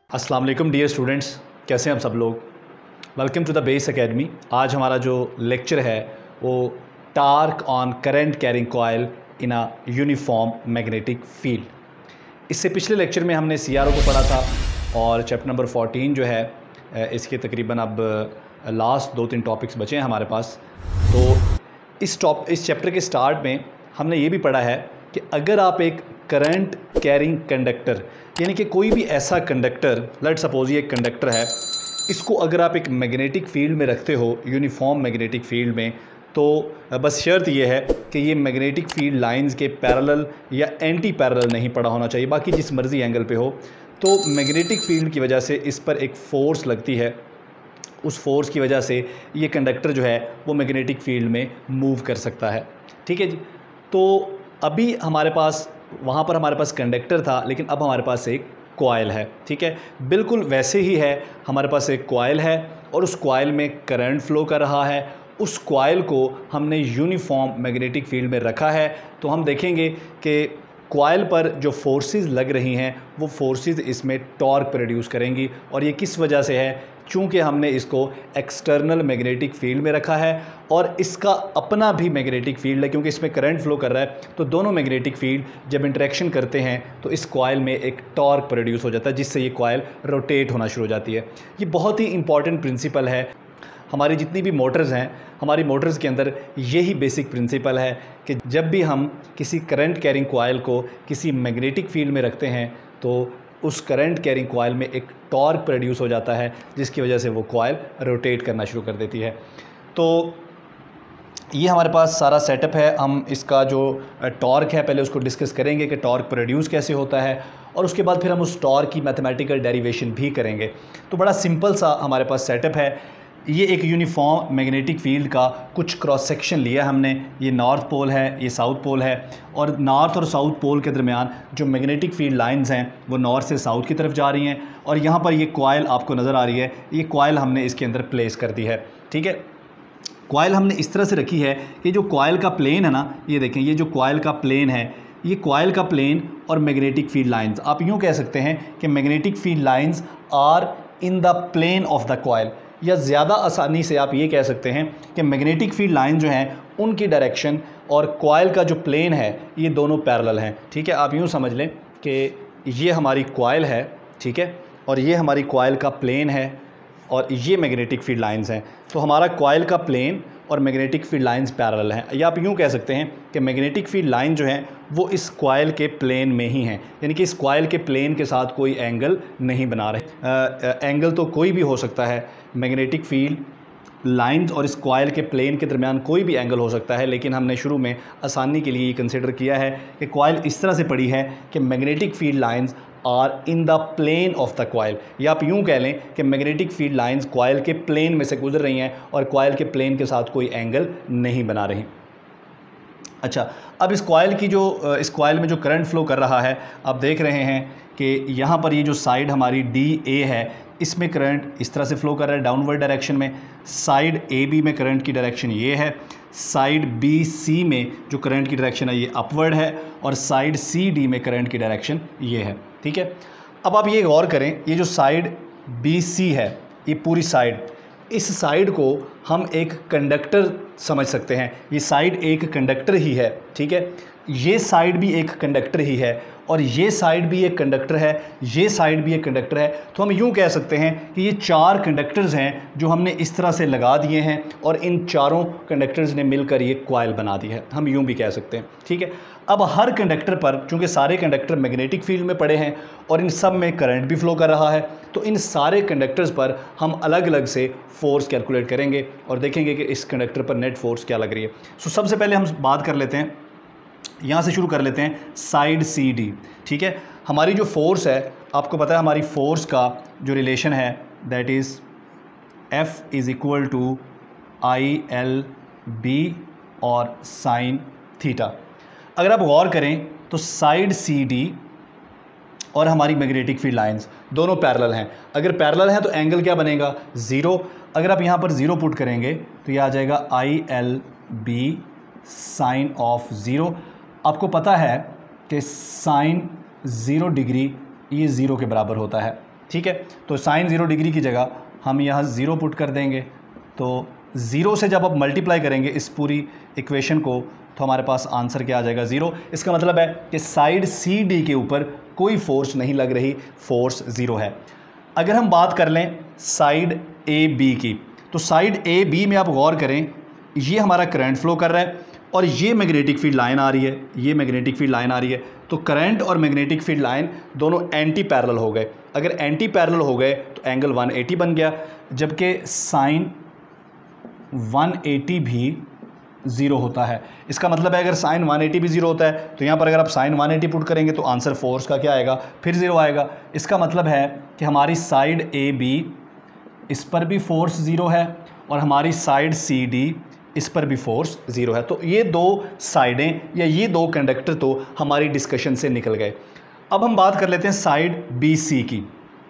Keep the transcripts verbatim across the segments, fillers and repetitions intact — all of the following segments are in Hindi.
अस्सलाम वालेकुम डियर स्टूडेंट्स, कैसे हैं हम सब लोग। Welcome to the base academy. आज हमारा जो लेक्चर है वो torque on current carrying coil in a uniform magnetic field. इससे पिछले लेक्चर में हमने सी आर ओ को पढ़ा था और चैप्टर नंबर फोर्टीन जो है इसके तकरीबन अब लास्ट दो तीन टॉपिक्स बचे हैं हमारे पास। तो इस टॉप इस चैप्टर के स्टार्ट में हमने ये भी पढ़ा है कि अगर आप एक करंट कैरिंग कंडक्टर यानी कि कोई भी ऐसा कंडक्टर, लेट सपोज ये एक कंडक्टर है, इसको अगर आप एक मैग्नेटिक फील्ड में रखते हो, यूनिफॉर्म मैग्नेटिक फील्ड में, तो बस शर्त ये है कि ये मैग्नेटिक फील्ड लाइंस के पैरेलल या एंटी पैरेलल नहीं पड़ा होना चाहिए, बाकी जिस मर्जी एंगल पे हो। तो मैग्नेटिक फील्ड की वजह से इस पर एक फ़ोर्स लगती है, उस फोर्स की वजह से ये कंडक्टर जो है वो मैग्नेटिक फील्ड में मूव कर सकता है। ठीक है जी। तो अभी हमारे पास वहाँ पर हमारे पास कंडक्टर था, लेकिन अब हमारे पास एक कॉइल है। ठीक है, बिल्कुल वैसे ही है, हमारे पास एक कॉइल है और उस कॉइल में करंट फ्लो कर रहा है। उस कॉइल को हमने यूनिफॉर्म मैग्नेटिक फील्ड में रखा है। तो हम देखेंगे कि कॉइल पर जो फोर्सेस लग रही हैं वो फोर्सेस इसमें टॉर्क प्रोड्यूस करेंगी, और ये किस वजह से है, चूँकि हमने इसको एक्सटर्नल मैग्नेटिक फील्ड में रखा है और इसका अपना भी मैग्नेटिक फील्ड है, क्योंकि इसमें करंट फ्लो कर रहा है। तो दोनों मैग्नेटिक फील्ड जब इंटरेक्शन करते हैं तो इस कॉइल में एक टॉर्क प्रोड्यूस हो जाता है, जिससे ये कॉइल रोटेट होना शुरू हो जाती है। ये बहुत ही इंपॉर्टेंट प्रिंसिपल है। हमारी जितनी भी मोटर्स हैं, हमारी मोटर्स के अंदर यही बेसिक प्रिंसिपल है कि जब भी हम किसी करंट कैरिंग कॉइल को किसी मैग्नेटिक फील्ड में रखते हैं तो उस करंट कैरिंग कॉइल में एक टॉर्क प्रोड्यूस हो जाता है, जिसकी वजह से वो कॉइल रोटेट करना शुरू कर देती है। तो ये हमारे पास सारा सेटअप है। हम इसका जो टॉर्क है पहले उसको डिस्कस करेंगे कि टॉर्क प्रोड्यूस कैसे होता है, और उसके बाद फिर हम उस टॉर्क की मैथमेटिकल डेरिवेशन भी करेंगे। तो बड़ा सिंपल सा हमारे पास सेटअप है। ये एक यूनिफॉर्म मैग्नेटिक फील्ड का कुछ क्रॉस सेक्शन लिया हमने। ये नॉर्थ पोल है, ये साउथ पोल है, और नॉर्थ और साउथ पोल के दरमियान जो मैग्नेटिक फील्ड लाइंस हैं वो नॉर्थ से साउथ की तरफ जा रही हैं, और यहाँ पर ये कॉइल आपको नज़र आ रही है। ये कॉइल हमने इसके अंदर प्लेस कर दी है। ठीक है, कॉइल हमने इस तरह से रखी है कि जो कॉइल का प्लेन है ना, ये देखें, ये जो कॉइल का प्लेन है, ये कॉइल का प्लेन और मैग्नेटिक फील्ड लाइंस, आप यूँ कह सकते हैं कि magnetic field lines are in the plane of the coil, या ज़्यादा आसानी से आप ये कह सकते हैं कि मैग्नेटिक फील्ड लाइन जो हैं उनकी डायरेक्शन और कॉइल का जो प्लेन है ये दोनों पैरेलल हैं। ठीक है, आप यूँ समझ लें कि ये हमारी कॉइल है, ठीक है, और ये हमारी कॉइल का प्लेन है, और ये मैग्नेटिक फील्ड लाइंस हैं। तो हमारा कॉइल का प्लेन और मैग्नेटिक फील्ड लाइंस पैरेलल हैं, या आप यूँ कह सकते हैं कि मैग्नेटिक फील्ड लाइन जो है वो इस कॉइल के प्लेन में ही हैं, यानी कि इस कॉइल के प्लेन के साथ कोई एंगल नहीं बना रहे। एंगल तो कोई भी हो सकता है, मैग्नेटिक फील्ड लाइंस और इस कॉइल के प्लेन के दरमियान कोई भी एंगल हो सकता है, लेकिन हमने शुरू में आसानी के लिए ये कंसिडर किया है कि कॉइल इस तरह से पड़ी है कि magnetic field lines are in the plane of the coil, या आप यूँ कह लें कि मैग्नेटिक फील्ड लाइंस कॉइल के प्लेन में से गुजर रही हैं और कॉइल के प्लेन के साथ कोई एंगल नहीं बना रही। अच्छा, अब इस कॉइल की जो इस कॉइल में जो करंट फ्लो कर रहा है, आप देख रहे हैं कि यहाँ पर ये जो साइड हमारी डी ए है, इसमें करंट इस तरह से फ्लो कर रहा है डाउनवर्ड डायरेक्शन में। साइड ए बी में करंट की डायरेक्शन ये है। साइड बी सी में जो करंट की डायरेक्शन है ये अपवर्ड है, और साइड सी डी में करंट की डायरेक्शन ये है। ठीक है, अब आप ये गौर करें, ये जो साइड बी सी है, ये पूरी साइड, इस साइड को हम एक कंडक्टर समझ सकते हैं। ये साइड एक कंडक्टर ही है। ठीक है, ये साइड भी एक कंडक्टर ही है, और ये साइड भी एक कंडक्टर है, ये साइड भी एक कंडक्टर है। तो हम यूँ कह सकते हैं कि ये चार कंडक्टर्स हैं जो हमने इस तरह से लगा दिए हैं, और इन चारों कंडक्टर्स ने मिलकर ये कॉइल बना दी है, हम यूँ भी कह सकते हैं। ठीक है, अब हर कंडक्टर पर, चूँकि सारे कंडक्टर मैग्नेटिक फील्ड में पड़े हैं और इन सब में करंट भी फ्लो कर रहा है, तो इन सारे कंडक्टर्स पर हम अलग अलग से फोर्स कैलकुलेट करेंगे और देखेंगे कि इस कंडक्टर पर नेट फोर्स क्या लग रही है। सो सबसे पहले हम बात कर लेते हैं, यहाँ से शुरू कर लेते हैं, साइड सी डी। ठीक है, हमारी जो फोर्स है, आपको पता है हमारी फोर्स का जो रिलेशन है that is F is equal to I L B और साइन थीटा। अगर आप गौर करें तो साइड सी डी और हमारी मैग्नेटिक फील्ड लाइंस दोनों पैरेलल हैं। अगर पैरेलल हैं तो एंगल क्या बनेगा, ज़ीरो। अगर आप यहाँ पर ज़ीरो पुट करेंगे तो ये आ जाएगा I L B sine of zero. आपको पता है कि साइन ज़ीरो डिग्री ये ज़ीरो के बराबर होता है। ठीक है। तो साइन ज़ीरो डिग्री की जगह हम यहाँ ज़ीरो पुट कर देंगे, तो ज़ीरो से जब आप मल्टीप्लाई करेंगे इस पूरी इक्वेशन को तो हमारे पास आंसर क्या आ जाएगा, ज़ीरो। इसका मतलब है कि साइड सी डी के ऊपर कोई फोर्स नहीं लग रही, फोर्स ज़ीरो है। अगर हम बात कर लें साइड ए बी की, तो साइड ए बी में आप गौर करें, ये हमारा करंट फ्लो कर रहा है और ये मैग्नेटिक फील्ड लाइन आ रही है, ये मैग्नेटिक फील्ड लाइन आ रही है। तो करंट और मैग्नेटिक फील्ड लाइन दोनों एंटी पैरेलल हो गए। अगर एंटी पैरेलल हो गए तो एंगल वन एटी बन गया, जबकि साइन वन एटी भी ज़ीरो होता है। इसका मतलब है अगर साइन वन एटी भी ज़ीरो होता है तो यहाँ पर अगर आप साइन वन एटी पुट करेंगे तो आंसर फोर्स का क्या आएगा, फिर ज़ीरो आएगा। इसका मतलब है कि हमारी साइड ए बी, इस पर भी फोर्स ज़ीरो है और हमारी साइड सी डी, इस पर भी फोर्स ज़ीरो है। तो ये दो साइडें या ये दो कंडक्टर तो हमारी डिस्कशन से निकल गए। अब हम बात कर लेते हैं साइड बी सी की।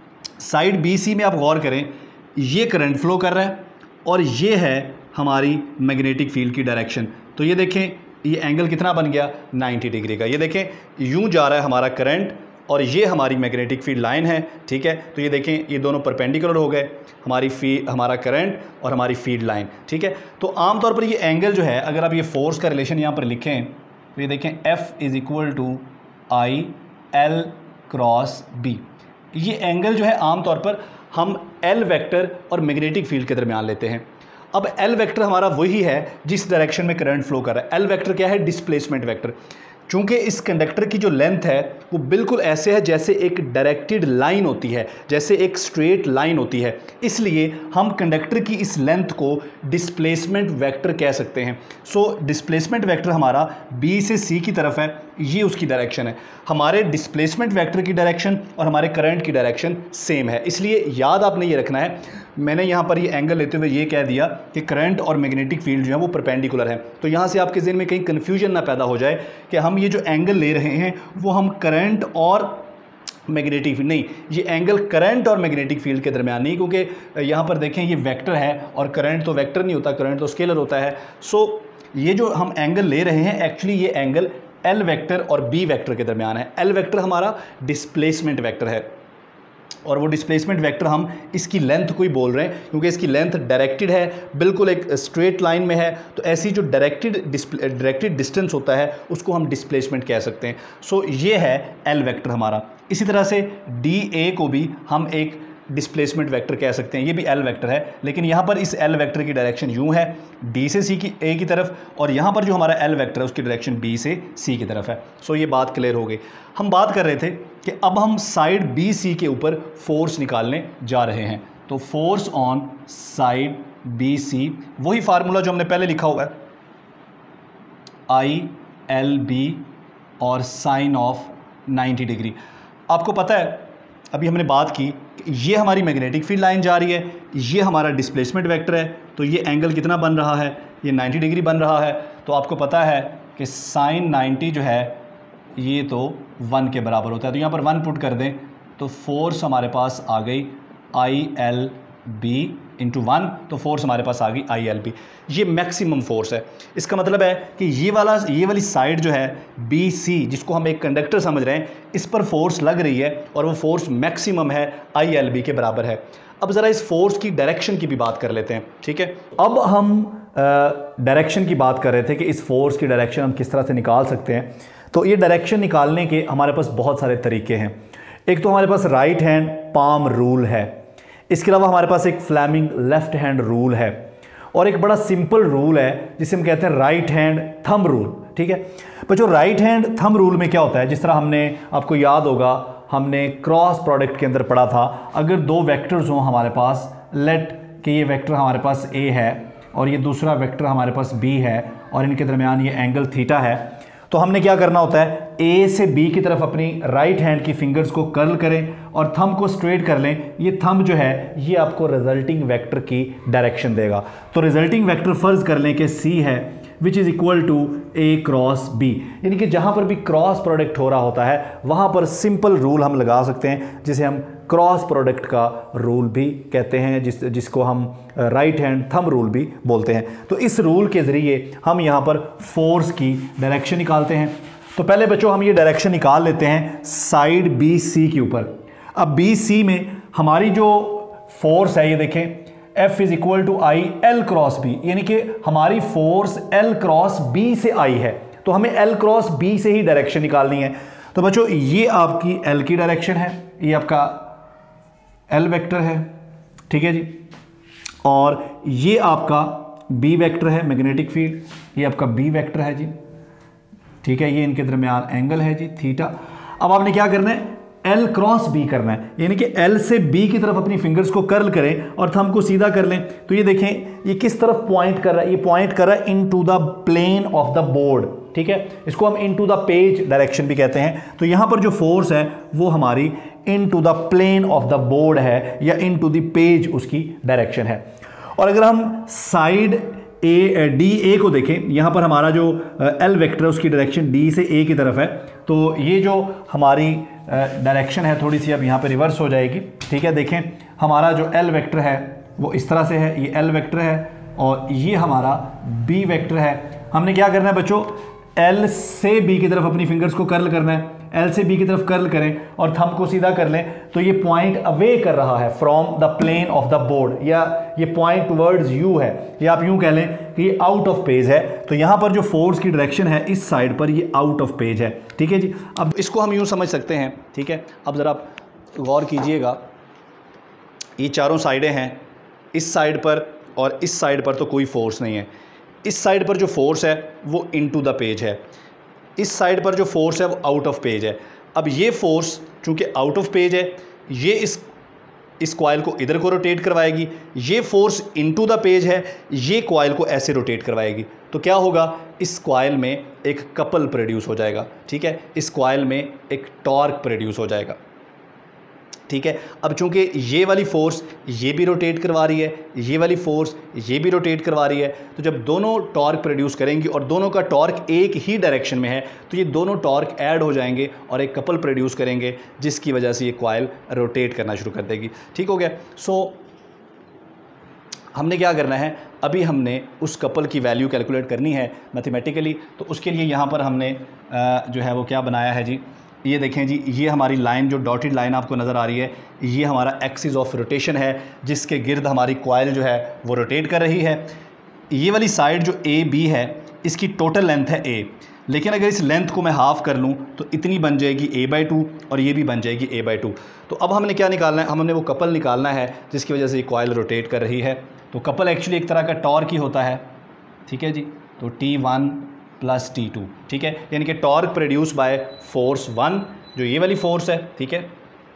साइड बी सी में आप गौर करें, ये करंट फ्लो कर रहा है और ये है हमारी मैग्नेटिक फील्ड की डायरेक्शन। तो ये देखें, ये एंगल कितना बन गया, नाइन्टी डिग्री का। ये देखें, यूं जा रहा है हमारा करंट और ये हमारी मैग्नेटिक फील्ड लाइन है, ठीक है। तो ये देखें, ये दोनों परपेंडिकुलर हो गए, हमारी फी हमारा करंट और हमारी फील्ड लाइन, ठीक है। तो आमतौर पर ये एंगल जो है, अगर आप ये फोर्स का रिलेशन यहाँ पर लिखें तो ये देखें F is equal to I L cross B. ये एंगल जो है आमतौर पर हम एल वेक्टर और मैग्नेटिक फील्ड के दरमियान लेते हैं। अब एल वेक्टर हमारा वही है जिस डायरेक्शन में करंट फ्लो कर रहा है। एल वेक्टर क्या है, डिस्प्लेसमेंट वेक्टर। चूँकि इस कंडक्टर की जो लेंथ है वो बिल्कुल ऐसे है जैसे एक डायरेक्टेड लाइन होती है, जैसे एक स्ट्रेट लाइन होती है, इसलिए हम कंडक्टर की इस लेंथ को डिस्प्लेसमेंट वेक्टर कह सकते हैं। सो डिस्प्लेसमेंट वेक्टर हमारा बी से सी की तरफ है, ये उसकी डायरेक्शन है। हमारे डिस्प्लेसमेंट वेक्टर की डायरेक्शन और हमारे करंट की डायरेक्शन सेम है, इसलिए याद आपने ये रखना है। मैंने यहाँ पर ये एंगल लेते हुए ये कह दिया कि करंट और मैग्नेटिक फील्ड जो है वो परपेंडिकुलर है, तो यहाँ से आपके ज़हन में कहीं कन्फ्यूजन ना पैदा हो जाए कि हम ये जो एंगल ले रहे हैं वो हम करंट और मैग्नेटिक फील्ड, नहीं, ये एंगल करंट और मैग्नेटिक फील्ड के दरमियान नहीं, क्योंकि यहाँ पर देखें ये वेक्टर है और करंट तो वेक्टर नहीं होता, करंट तो स्केलर होता है। सो ये जो हम एंगल ले रहे हैं एक्चुअली ये एंगल एल वेक्टर और बी वेक्टर के दरमियान है। एल वेक्टर हमारा डिस्प्लेसमेंट वेक्टर है और वो डिस्प्लेसमेंट वेक्टर हम इसकी लेंथ को ही बोल रहे हैं, क्योंकि इसकी लेंथ डायरेक्टेड है, बिल्कुल एक स्ट्रेट लाइन में है। तो ऐसी जो डायरेक्टेड डायरेक्टेड डिस्टेंस होता है उसको हम डिस्प्लेसमेंट कह सकते हैं। सो ये है एल वेक्टर हमारा। इसी तरह से डी ए को भी हम एक डिस्प्लेसमेंट वेक्टर कह सकते हैं, ये भी एल वेक्टर है, लेकिन यहाँ पर इस एल वेक्टर की डायरेक्शन यूँ है, डी से सी की ए की तरफ, और यहाँ पर जो हमारा एल वेक्टर है उसकी डायरेक्शन बी से सी की तरफ है। सो ये बात क्लियर हो गई। हम बात कर रहे थे कि अब हम साइड बी सी के ऊपर फोर्स निकालने जा रहे हैं। तो force on side B C, वही फार्मूला जो हमने पहले लिखा हुआ है, आई एल बी और साइन ऑफ नाइन्टी डिग्री। आपको पता है अभी हमने बात की, ये हमारी मैग्नेटिक फील्ड लाइन जा रही है, ये हमारा डिस्प्लेसमेंट वेक्टर है, तो ये एंगल कितना बन रहा है, ये नाइन्टी डिग्री बन रहा है। तो आपको पता है कि साइन नाइन्टी जो है ये तो वन के बराबर होता है, तो यहाँ पर वन पुट कर दें तो फोर्स हमारे पास आ गई I L B into one, तो फोर्स हमारे पास आ गई आई एल बी। ये मैक्सिमम फोर्स है। इसका मतलब है कि ये वाला ये वाली साइड जो है बी सी, जिसको हम एक कंडक्टर समझ रहे हैं, इस पर फोर्स लग रही है और वो फोर्स मैक्सिमम है, आई एल बी के बराबर है। अब ज़रा इस फोर्स की डायरेक्शन की भी बात कर लेते हैं, ठीक है। अब हम डायरेक्शन की बात कर रहे थे कि इस फोर्स की डायरेक्शन हम किस तरह से निकाल सकते हैं। तो ये डायरेक्शन निकालने के हमारे पास बहुत सारे तरीके हैं। एक तो हमारे पास राइट हैंड पाम रूल है, इसके अलावा हमारे पास एक फ्लेमिंग लेफ्ट हैंड रूल है, और एक बड़ा सिंपल रूल है जिसे हम कहते हैं राइट हैंड थंब रूल, ठीक है। पर जो राइट हैंड थंब रूल में क्या होता है, जिस तरह हमने, आपको याद होगा हमने क्रॉस प्रोडक्ट के अंदर पढ़ा था, अगर दो वेक्टर्स हों हमारे पास, लेट कि ये वेक्टर हमारे पास ए है और ये दूसरा वेक्टर हमारे पास बी है और इनके दरमियान ये एंगल थीटा है, तो हमने क्या करना होता है, ए से बी की तरफ अपनी राइट हैंड की फिंगर्स को कर्ल करें और थंब को स्ट्रेट कर लें। ये थंब जो है ये आपको रिजल्टिंग वेक्टर की डायरेक्शन देगा। तो रिजल्टिंग वेक्टर फर्ज कर लें कि सी है, which is equal to A cross B, यानी कि जहाँ पर भी क्रॉस प्रोडक्ट हो रहा होता है वहाँ पर सिंपल रूल हम लगा सकते हैं जिसे हम क्रॉस प्रोडक्ट का रूल भी कहते हैं, जिस जिसको हम राइट हैंड थंब रूल भी बोलते हैं। तो इस रूल के ज़रिए हम यहाँ पर फोर्स की डायरेक्शन निकालते हैं। तो पहले बच्चों हम ये डायरेक्शन निकाल लेते हैं साइड बी सी के ऊपर। अब बी सी में हमारी जो फोर्स है ये देखें F is equal to I L cross B, यानी कि हमारी फोर्स L क्रॉस बी से आई है, तो हमें L क्रॉस बी से ही डायरेक्शन निकालनी है। तो बच्चों ये आपकी L की डायरेक्शन है, ये आपका L वेक्टर है, ठीक है जी, और ये आपका B वेक्टर है मैग्नेटिक फील्ड, ये आपका B वेक्टर है जी, ठीक है, ये इनके दरमियान एंगल है जी थीटा। अब आपने क्या करना है, L क्रॉस B करना है, यानी कि L से B की तरफ अपनी फिंगर्स को कर्ल करें और थंब को सीधा कर लें। तो ये देखें ये किस तरफ पॉइंट कर रहा है, ये पॉइंट कर रहा है into the plane of the board, ठीक है, इसको हम इनटू द पेज डायरेक्शन भी कहते हैं। तो यहां पर जो फोर्स है वो हमारी into the plane of the board है या इनटू द पेज उसकी डायरेक्शन है। और अगर हम साइड ए डी ए को देखें, यहाँ पर हमारा जो एल वेक्टर है उसकी डायरेक्शन डी से ए की तरफ है, तो ये जो हमारी डायरेक्शन है थोड़ी सी अब यहाँ पे रिवर्स हो जाएगी, ठीक है। देखें हमारा जो एल वेक्टर है वो इस तरह से है, ये एल वेक्टर है और ये हमारा बी वेक्टर है। हमने क्या करना है बच्चों, एल से बी की तरफ अपनी फिंगर्स को कर्ल करना है, एल से बी की तरफ कर्ल करें और थंब को सीधा कर लें, तो ये पॉइंट अवे कर रहा है from the plane of the board, या ये पॉइंट टुवर्ड्स यू है, या आप यूं कह लें कि ये आउट ऑफ पेज है। तो यहां पर जो फोर्स की डायरेक्शन है इस साइड पर ये आउट ऑफ पेज है, ठीक है जी। अब इसको हम यूं समझ सकते हैं, ठीक है। अब ज़रा आप गौर कीजिएगा, ये चारों साइडें हैं, इस साइड पर और इस साइड पर तो कोई फोर्स नहीं है, इस साइड पर जो फोर्स है वो इनटू द पेज है, इस साइड पर जो फोर्स है वो आउट ऑफ पेज है। अब ये फोर्स चूंकि आउट ऑफ पेज है, ये इस इस कॉइल को इधर को रोटेट करवाएगी, ये फोर्स इनटू द पेज है, ये कॉइल को ऐसे रोटेट करवाएगी। तो क्या होगा, इस कॉइल में एक कपल प्रोड्यूस हो जाएगा, ठीक है, इस कॉइल में एक टॉर्क प्रोड्यूस हो जाएगा, ठीक है। अब चूंकि ये वाली फोर्स ये भी रोटेट करवा रही है, ये वाली फोर्स ये भी रोटेट करवा रही है, तो जब दोनों टॉर्क प्रोड्यूस करेंगी और दोनों का टॉर्क एक ही डायरेक्शन में है, तो ये दोनों टॉर्क ऐड हो जाएंगे और एक कपल प्रोड्यूस करेंगे, जिसकी वजह से ये कॉइल रोटेट करना शुरू कर देगी, ठीक हो गया। सो हमने क्या करना है, अभी हमने उस कपल की वैल्यू कैलकुलेट करनी है मैथमेटिकली। तो उसके लिए यहाँ पर हमने जो है वो क्या बनाया है जी, ये देखें जी, ये हमारी लाइन जो डॉटेड लाइन आपको नज़र आ रही है, ये हमारा एक्सिस ऑफ रोटेशन है, जिसके गिर्द हमारी कॉइल जो है वो रोटेट कर रही है। ये वाली साइड जो ए बी है इसकी टोटल लेंथ है ए, लेकिन अगर इस लेंथ को मैं हाफ़ कर लूँ तो इतनी बन जाएगी ए बाई टू और ये भी बन जाएगी ए बाई टू। तो अब हमने क्या निकालना है, हमने वो कपल निकालना है जिसकी वजह से ये कॉइल रोटेट कर रही है। तो कपल एक्चुअली एक तरह का टॉर्क ही होता है, ठीक है जी। तो T one plus T two, ठीक है, यानी कि torque produce by force one जो ये वाली फोर्स है, ठीक है,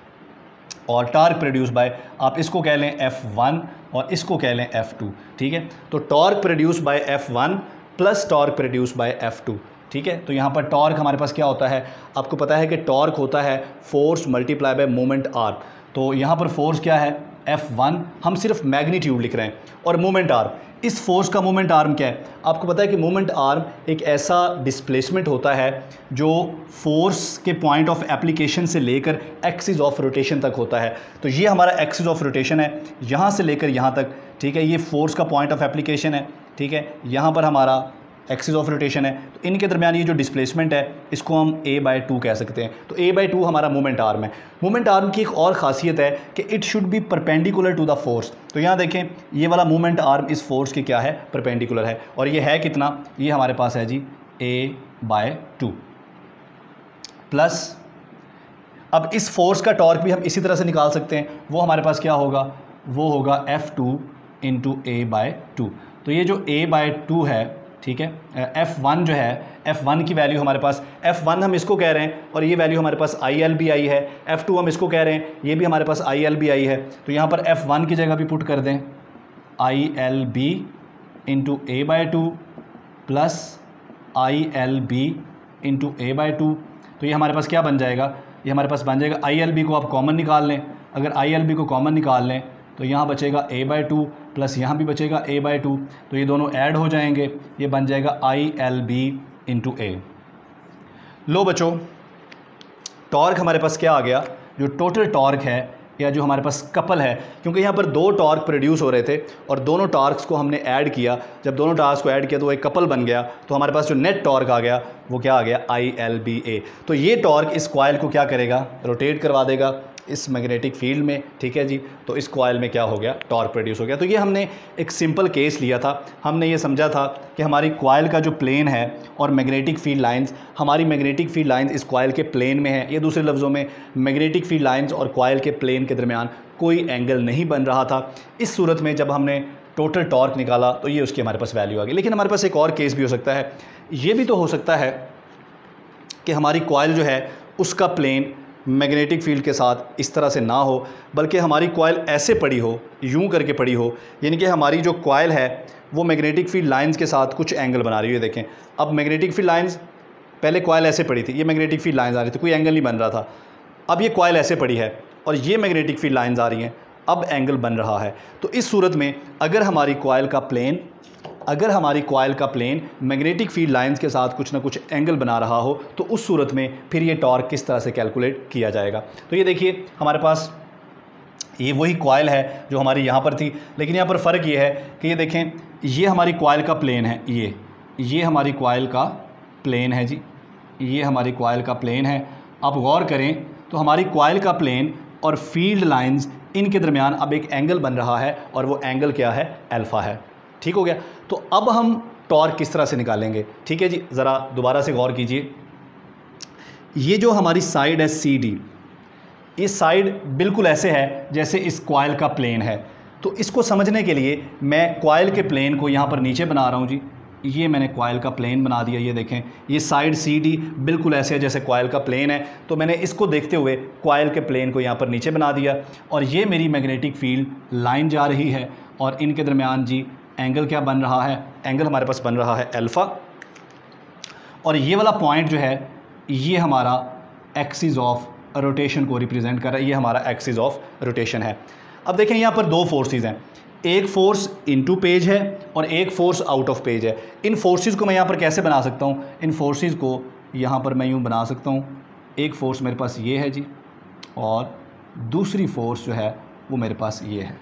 और टॉर्क प्रोड्यूस बाय, आप इसको कह लें एफ वन और इसको कह लें एफ टू, ठीक है। तो torque produce by F one plus torque produce by F two, ठीक है। तो यहाँ पर टॉर्क हमारे पास क्या होता है, आपको पता है कि टॉर्क होता है force multiply by moment R. तो यहाँ पर फोर्स क्या है एफ वन, हम सिर्फ मैग्नीट्यूड लिख रहे हैं, और मोमेंट आर, इस फोर्स का मोमेंट आर्म क्या है, आपको पता है कि मोमेंट आर्म एक ऐसा डिस्प्लेसमेंट होता है जो फोर्स के पॉइंट ऑफ एप्लीकेशन से लेकर एक्सिस ऑफ रोटेशन तक होता है। तो ये हमारा एक्सिस ऑफ रोटेशन है, यहाँ से लेकर यहाँ तक, ठीक है, ये फोर्स का पॉइंट ऑफ एप्लीकेशन है, ठीक है, यहाँ पर हमारा एक्सिस ऑफ रोटेशन है। तो इनके दरमियान ये जो डिस्प्लेसमेंट है इसको हम ए बाई टू कह सकते हैं। तो ए बाई टू हमारा मोमेंट आर्म है। मोमेंट आर्म की एक और ख़ासियत है कि it should be perpendicular to the force. तो यहाँ देखें ये वाला मोमेंट आर्म इस फोर्स के क्या है, परपेंडिकुलर है, और ये है कितना, ये हमारे पास है जी ए बाय टू प्लस, अब इस फोर्स का टॉर्क भी हम इसी तरह से निकाल सकते हैं, वो हमारे पास क्या होगा, वो होगा F two into A by two. तो ये जो ए बाय टू है, ठीक है, एफ़ वन जो है, एफ़ वन की वैल्यू हमारे पास, एफ़ वन हम इसको कह रहे हैं और ये वैल्यू हमारे पास आई एल बी आई है, एफ़ टू हम इसको कह रहे हैं, ये भी हमारे पास आई एल बी आई है। तो यहाँ पर एफ़ वन की जगह भी पुट कर दें I L B into A by two plus I L B into A by two. तो ये हमारे पास क्या बन जाएगा, ये हमारे पास बन जाएगा, आई एल बी को आप कॉमन निकाल लें, अगर आई एल बी को कॉमन निकाल लें तो यहाँ बचेगा ए बाई टू प्लस यहाँ भी बचेगा ए बाई टू, तो ये दोनों ऐड हो जाएंगे, ये बन जाएगा I L B into A. लो बच्चों, टॉर्क हमारे पास क्या आ गया, जो टोटल टॉर्क है या जो हमारे पास कपल है, क्योंकि यहाँ पर दो टॉर्क प्रोड्यूस हो रहे थे और दोनों टॉर्क्स को हमने ऐड किया, जब दोनों टॉर्क्स को ऐड किया तो एक कपल बन गया, तो हमारे पास जो नेट टॉर्क आ गया वो क्या आ गया, आई एल बी ए। तो ये टॉर्क इस कॉइल को क्या करेगा, रोटेट करवा देगा, इस मैग्नेटिक फील्ड में, ठीक है जी, तो इस कॉइल में क्या हो गया, टॉर्क प्रोड्यूस हो गया। तो ये हमने एक सिंपल केस लिया था, हमने ये समझा था कि हमारी कॉइल का जो प्लेन है और मैग्नेटिक फील्ड लाइंस, हमारी मैग्नेटिक फील्ड लाइंस इस कॉइल के प्लेन में है, या दूसरे लफ्ज़ों में मैग्नेटिक फील्ड लाइंस और कॉइल के प्लेन के दरमियान कोई एंगल नहीं बन रहा था। इस सूरत में जब हमने टोटल टॉर्क निकाला तो ये उसकी हमारे पास वैल्यू आ गई। लेकिन हमारे पास एक और केस भी हो सकता है, ये भी तो हो सकता है कि हमारी कॉइल जो है उसका प्लेन मैग्नेटिक फील्ड के साथ इस तरह से ना हो, बल्कि हमारी कॉइल ऐसे पड़ी हो, यूं करके पड़ी हो, यानी कि हमारी जो कॉइल है वो मैग्नेटिक फील्ड लाइंस के साथ कुछ एंगल बना रही है। देखें, अब मैग्नेटिक फील्ड लाइंस, पहले कॉइल ऐसे पड़ी थी, ये मैग्नेटिक फील्ड लाइंस आ रही थी, कोई एंगल नहीं बन रहा था। अब ये कॉइल ऐसे पड़ी है और ये मैग्नेटिक फील्ड लाइंस आ रही हैं, अब एंगल बन रहा है। तो इस सूरत में अगर हमारी कॉइल का प्लेन अगर हमारी कॉइल का प्लेन मैग्नेटिक फील्ड लाइंस के साथ कुछ ना कुछ एंगल बना रहा हो, तो उस सूरत में फिर ये टॉर्क किस तरह से कैलकुलेट किया जाएगा। तो ये देखिए, हमारे पास ये वही कॉइल है जो हमारी यहाँ पर थी, लेकिन यहाँ पर फ़र्क ये है कि ये देखें, ये हमारी कॉइल का प्लेन है, ये ये हमारी कॉइल का प्लेन है जी, ये हमारी कॉइल का प्लेन है। आप गौर करें तो हमारी कॉइल का प्लेन और फील्ड लाइंस, इनके दरमियान अब एक एंगल बन रहा है, और वो एंगल क्या है, अल्फ़ा है। ठीक हो गया। तो अब हम टॉर्क किस तरह से निकालेंगे, ठीक है जी, ज़रा दोबारा से गौर कीजिए। ये जो हमारी साइड है सी डी, ये साइड बिल्कुल ऐसे है जैसे इस कॉइल का प्लेन है। तो इसको समझने के लिए मैं कॉइल के प्लेन को यहाँ पर नीचे बना रहा हूँ जी, ये मैंने कॉइल का प्लेन बना दिया। ये देखें, ये साइड सी डी बिल्कुल ऐसे है जैसे कॉइल का प्लेन है, तो मैंने इसको देखते हुए कॉइल के प्लेन को यहाँ पर नीचे बना दिया, और ये मेरी मैग्नेटिक फील्ड लाइन जा रही है, और इनके दरमियान जी एंगल क्या बन रहा है, एंगल हमारे पास बन रहा है अल्फ़ा। और ये वाला पॉइंट जो है ये हमारा एक्सिस ऑफ रोटेशन को रिप्रेजेंट कर रहा है, ये हमारा एक्सिस ऑफ रोटेशन है। अब देखें, यहाँ पर दो फोर्सेस हैं, एक फोर्स इनटू पेज है और एक फोर्स आउट ऑफ पेज है। इन फोर्सेस को मैं यहाँ पर कैसे बना सकता हूँ, इन फोर्सेस को यहाँ पर मैं यूँ बना सकता हूँ, एक फोर्स मेरे पास ये है जी, और दूसरी फोर्स जो है वो मेरे पास ये है।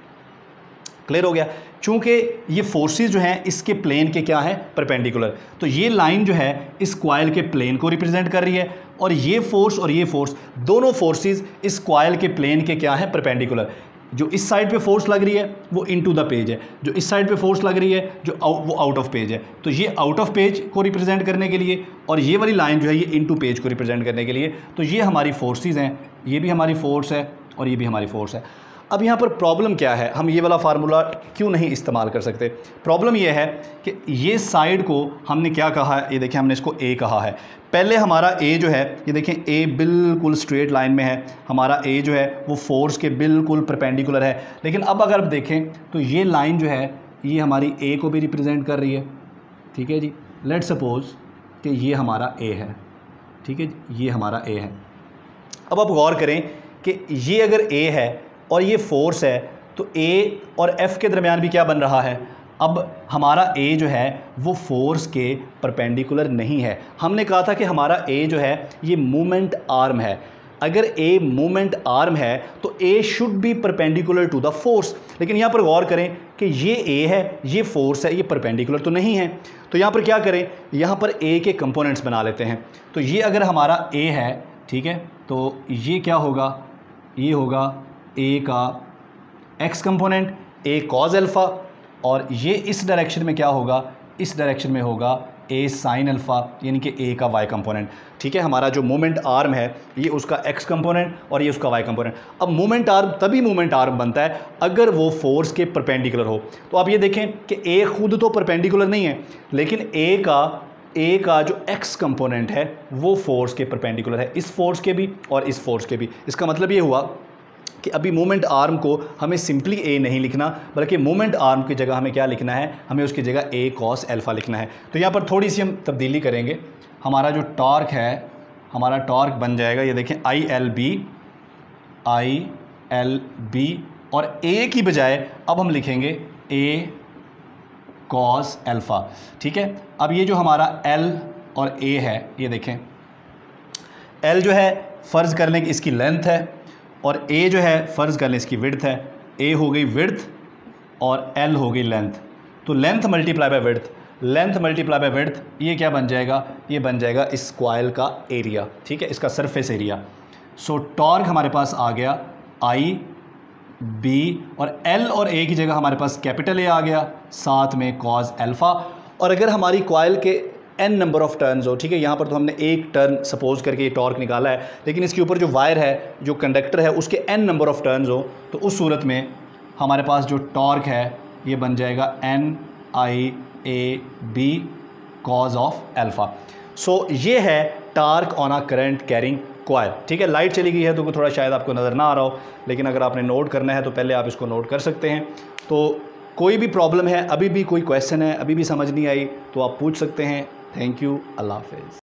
क्लियर हो गया। चूंकि ये फोर्सेस जो हैं इसके प्लेन के क्या है, परपेंडिकुलर, तो ये लाइन जो है इस कॉइल के प्लेन को रिप्रेजेंट कर रही है, और ये फोर्स और ये फोर्स, दोनों फोर्सेस इस कॉइल के प्लेन के क्या है, परपेंडिकुलर। जो इस साइड पे फोर्स लग रही है वो इनटू द पेज है, जो इस साइड पे फोर्स लग रही है जो वो आउट ऑफ पेज है। तो ये आउट ऑफ पेज को रिप्रेजेंट करने के लिए, और ये वाली लाइन जो है ये इनटू पेज को रिप्रेजेंट करने के लिए। तो ये हमारी फोर्सेस हैं, ये भी हमारी फोर्स है और ये भी हमारी फोर्स है। अब यहाँ पर प्रॉब्लम क्या है, हम ये वाला फार्मूला क्यों नहीं इस्तेमाल कर सकते। प्रॉब्लम ये है कि ये साइड को हमने क्या कहा है, ये देखें हमने इसको ए कहा है। पहले हमारा ए जो है, ये देखें ए बिल्कुल स्ट्रेट लाइन में है, हमारा ए जो है वो फोर्स के बिल्कुल परपेंडिकुलर है। लेकिन अब अगर आप देखें तो ये लाइन जो है ये हमारी ए को भी रिप्रेजेंट कर रही है, ठीक है जी। लेट सपोज कि ये हमारा ए है, ठीक है जी, ये हमारा ए है। अब आप गौर करें कि ये अगर ए है और ये फोर्स है, तो ए और एफ के दरमियान भी क्या बन रहा है, अब हमारा ए जो है वो फोर्स के परपेंडिकुलर नहीं है। हमने कहा था कि हमारा ए जो है ये मूवमेंट आर्म है। अगर ए मूवमेंट आर्म है तो A should be perpendicular to the force. लेकिन यहाँ पर गौर करें कि ये ए है, ये फोर्स है, ये परपेंडिकुलर तो नहीं है। तो यहाँ पर क्या करें, यहाँ पर ए के कंपोनेंट्स बना लेते हैं। तो ये अगर हमारा ए है, ठीक है, तो ये क्या होगा, ये होगा ए का X component, A cos alpha, और ये इस डायरेक्शन में क्या होगा, इस डायरेक्शन में होगा ए साइन अल्फ़ा, यानी कि ए का वाई कंपोनेंट। ठीक है, हमारा जो मोमेंट आर्म है ये उसका एक्स कंपोनेंट और ये उसका वाई कंपोनेंट। अब मोमेंट आर्म तभी मोमेंट आर्म बनता है अगर वो फोर्स के परपेंडिकुलर हो। तो आप ये देखें कि ए खुद तो परपेंडिकुलर नहीं है, लेकिन ए का ए का जो एक्स कंपोनेंट है वो फोर्स के परपेंडिकुलर है, इस फोर्स के भी और इस फोर्स के भी। इसका मतलब ये हुआ कि अभी मोमेंट आर्म को हमें सिंपली ए नहीं लिखना, बल्कि मोमेंट आर्म की जगह हमें क्या लिखना है, हमें उसकी जगह ए कॉस अल्फ़ा लिखना है। तो यहाँ पर थोड़ी सी हम तब्दीली करेंगे। हमारा जो टॉर्क है, हमारा टॉर्क बन जाएगा, ये देखें I L B, I L B, और ए की बजाय अब हम लिखेंगे ए कॉस अल्फ़ा। ठीक है, अब ये जो हमारा एल और ए है, ये देखें एल जो है फ़र्ज़ कर लें कि इसकी लेंथ है, और ए जो है फ़र्ज़ कर लें इसकी विड्थ है। ए हो गई विड्थ और एल हो गई लेंथ। तो length multiply by width, length multiply by width, ये क्या बन जाएगा, ये बन जाएगा इस कॉइल का एरिया। ठीक है, इसका सरफेस एरिया। सो टॉर्क हमारे पास आ गया आई बी, और एल और ए की जगह हमारे पास कैपिटल ए आ गया, साथ में कॉज अल्फ़ा। और अगर हमारी कॉइल के एन नंबर ऑफ टर्न्स हो, ठीक है, यहाँ पर तो हमने एक टर्न सपोज करके ये टॉर्क निकाला है, लेकिन इसके ऊपर जो वायर है, जो कंडक्टर है, उसके एन नंबर ऑफ टर्न्स हो, तो उस सूरत में हमारे पास जो टॉर्क है ये बन जाएगा N I A B cos of alpha. So ये है torque on a current carrying coil. ठीक है, लाइट चली गई है तो थोड़ा शायद आपको नज़र ना आ रहा हो, लेकिन अगर आपने नोट करना है तो पहले आप इसको नोट कर सकते हैं। तो कोई भी प्रॉब्लम है, अभी भी कोई क्वेश्चन है, अभी भी समझ नहीं आई, तो आप पूछ सकते हैं। थैंक यू, अल्लाह हाफ़िज़।